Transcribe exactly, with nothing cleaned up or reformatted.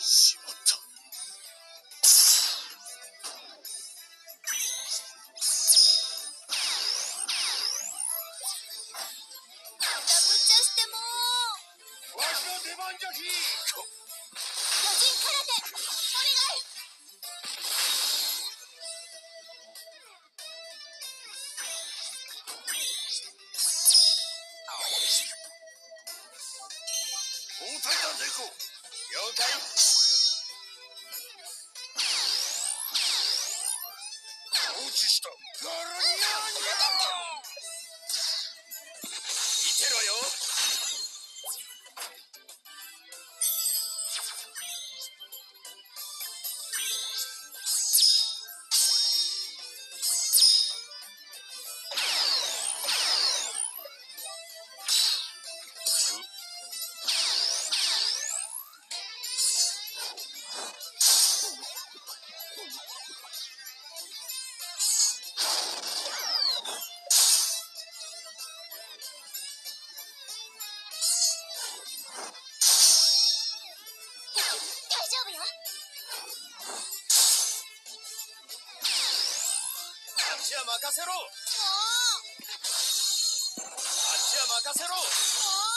しまった。 また無茶してもわしの出番じゃき。 巨人空手お願い。 交代だ猫。了解。放置した。ガラニャーニャー。見てろよ。あっちは任せろ。もうあっちは任せろ。もう